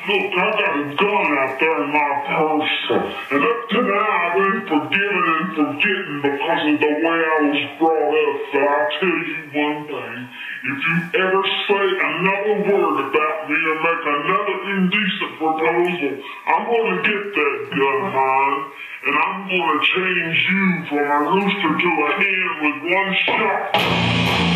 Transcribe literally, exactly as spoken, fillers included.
look, I got a gun out there in my purse. And up to now, I've been forgiven and forgetting because of the way I was brought up. But I'll tell you one thing. If you ever say another word about me or make another indecent proposal, I'm going to get that gun of mine, and I'm going to change you from a rooster to a hen with one shot.